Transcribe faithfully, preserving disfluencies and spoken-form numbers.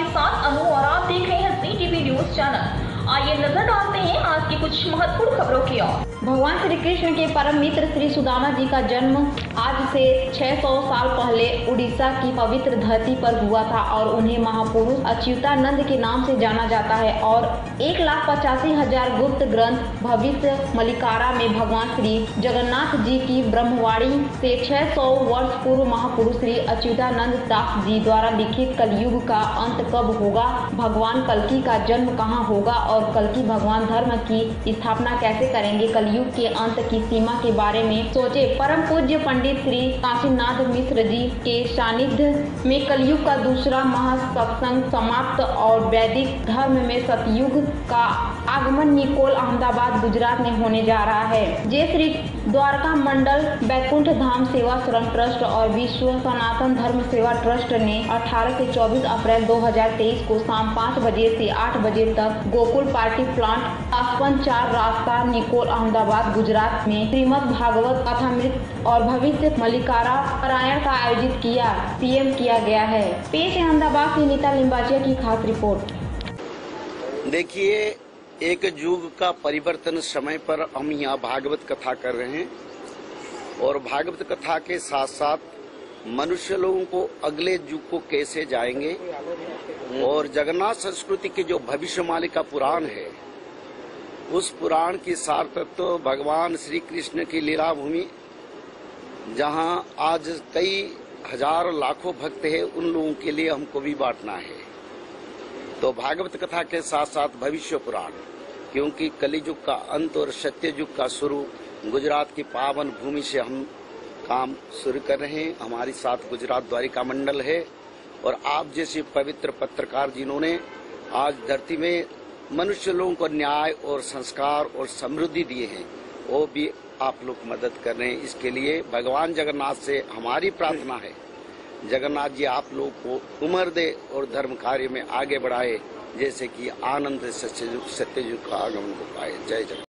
आपके साथ अनु और आप देख रहे हैं जी टीवी न्यूज चैनल। आइए नजर डालते हैं आज की कुछ महत्वपूर्ण खबरों की ओर। भगवान श्री कृष्ण के परम मित्र श्री सुदामा जी का जन्म आज से छह सौ साल पहले उड़ीसा की पवित्र धरती पर हुआ था और उन्हें महापुरुष अच्युतानंद के नाम से जाना जाता है। और एक लाख पचासी हजार गुप्त ग्रंथ भविष्य मलिकारा में भगवान श्री जगन्नाथ जी की ब्रह्मवाणी से छह सौ वर्ष पूर्व महापुरुष श्री अच्युतानंद दास जी द्वारा लिखित कलयुग का अंत कब होगा, भगवान कल्कि का जन्म कहाँ होगा और कल्कि भगवान धर्म की स्थापना कैसे करेंगे, कलयुग के अंत की सीमा के बारे में सोचे। परम पूज्य पंडित श्री काशीनाथ मिश्र जी के सानिध्य में कलयुग का दूसरा महासत्संग समाप्त और वैदिक धर्म में सतयुग का आगमन निकोल अहमदाबाद गुजरात में होने जा रहा है। जय श्री द्वारका मंडल बैकुंठ धाम सेवा श्रम ट्रस्ट और विश्व सनातन धर्म सेवा ट्रस्ट ने अठारह से चौबीस अप्रैल दो हजार तेईस को शाम पाँच बजे से आठ बजे तक गोकुल पार्टी प्लांट आसपन चार रास्ता निकोल अहमदाबाद गुजरात में श्रीमद् भागवत कथामृत और भविष्य मलिकारा पारायण का आयोजित किया पीएम किया गया है। पेश है अहमदाबाद से नीता लिम्बाचिया की खास रिपोर्ट। देखिए, एक युग का परिवर्तन समय पर हम यहाँ भागवत कथा कर रहे हैं और भागवत कथा के साथ साथ मनुष्य लोगों को अगले युग को कैसे जाएंगे और जगन्नाथ संस्कृति के जो भविष्यवाणी का पुराण है उस पुराण की सार तत्व भगवान श्री कृष्ण की लीला भूमि, जहाँ आज कई हजार लाखों भक्त हैं, उन लोगों के लिए हमको भी बांटना है। तो भागवत कथा के साथ साथ भविष्य पुराण, क्योंकि कलियुग का अंत और सत्य युग का शुरू गुजरात की पावन भूमि से हम काम शुरू कर रहे हैं। हमारी साथ गुजरात द्वारिका मंडल है और आप जैसे पवित्र पत्रकार जिन्होंने आज धरती में मनुष्य लोगों को न्याय और संस्कार और समृद्धि दिए हैं, वो भी आप लोग मदद कर रहे हैं। इसके लिए भगवान जगन्नाथ से हमारी प्रार्थना है, जगन्नाथ जी आप लोग को उम्र दे और धर्म कार्य में आगे बढ़ाए, जैसे कि आनंद सत्ययुग सत्ययुग का आगमन को पाए। जय जगन्नाथ।